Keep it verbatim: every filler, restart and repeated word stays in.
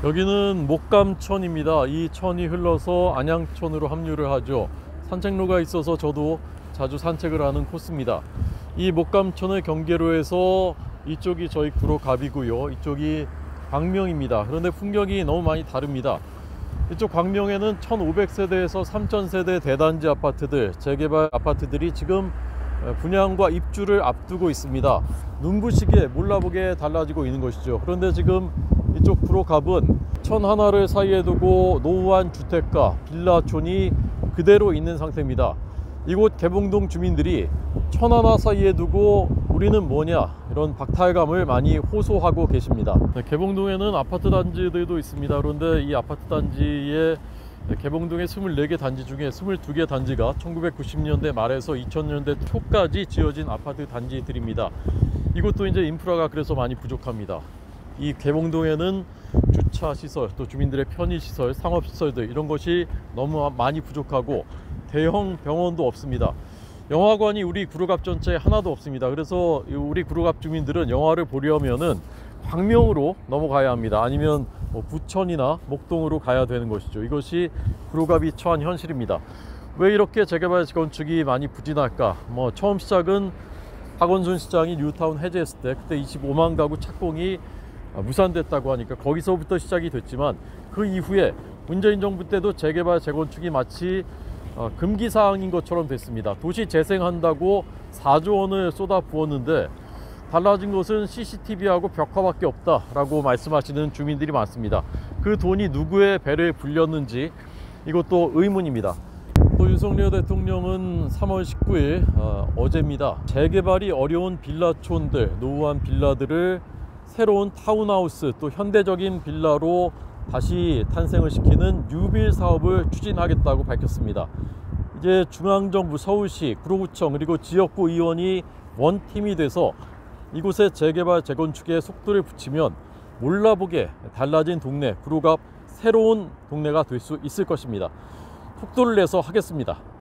여기는 목감천입니다. 이 천이 흘러서 안양천으로 합류를 하죠. 산책로가 있어서 저도 자주 산책을 하는 코스입니다. 이 목감천을 경계로 해서 이쪽이 저희 구로갑이고요. 이쪽이 광명입니다. 그런데 풍경이 너무 많이 다릅니다. 이쪽 광명에는 천오백 세대에서 삼천 세대 대단지 아파트들, 재개발 아파트들이 지금 분양과 입주를 앞두고 있습니다. 눈부시게 몰라보게 달라지고 있는 것이죠. 그런데 지금 이쪽 구로갑은 천 하나를 사이에 두고 노후한 주택가, 빌라촌이 그대로 있는 상태입니다. 이곳 개봉동 주민들이 천 하나 사이에 두고 우리는 뭐냐, 이런 박탈감을 많이 호소하고 계십니다. 네, 개봉동에는 아파트 단지들도 있습니다. 그런데 이 아파트 단지에 개봉동의 스물네 개 단지 중에 스물두 개 단지가 천구백구십 년대 말에서 이천 년대 초까지 지어진 아파트 단지들입니다. 이곳도 이제 인프라가 그래서 많이 부족합니다. 이 개봉동에는 주차 시설, 또 주민들의 편의 시설, 상업 시설들, 이런 것이 너무 많이 부족하고 대형 병원도 없습니다. 영화관이 우리 구로갑 전체에 하나도 없습니다. 그래서 우리 구로갑 주민들은 영화를 보려면은 광명으로 넘어가야 합니다. 아니면 뭐 부천이나 목동으로 가야 되는 것이죠. 이것이 구로갑이 처한 현실입니다. 왜 이렇게 재개발 건축이 많이 부진할까? 뭐 처음 시작은 박원순 시장이 뉴타운 해제했을 때, 그때 이십오만 가구 착공이 무산됐다고 하니까 거기서부터 시작이 됐지만, 그 이후에 문재인 정부 때도 재개발 재건축이 마치 금기사항인 것처럼 됐습니다. 도시 재생한다고 사조 원을 쏟아 부었는데 달라진 것은 씨씨티비하고 벽화밖에 없다라고 말씀하시는 주민들이 많습니다. 그 돈이 누구의 배를 불렸는지 이것도 의문입니다. 또 윤석열 대통령은 삼월 십구일 어, 어제입니다. 재개발이 어려운 빌라촌들, 노후한 빌라들을 새로운 타운하우스, 또 현대적인 빌라로 다시 탄생을 시키는 뉴빌 사업을 추진하겠다고 밝혔습니다. 이제 중앙정부, 서울시, 구로구청, 그리고 지역구 의원이 원팀이 돼서 이곳에 재개발 재건축에 속도를 붙이면 몰라보게 달라진 동네, 구로갑 새로운 동네가 될 수 있을 것입니다. 속도를 내서 하겠습니다.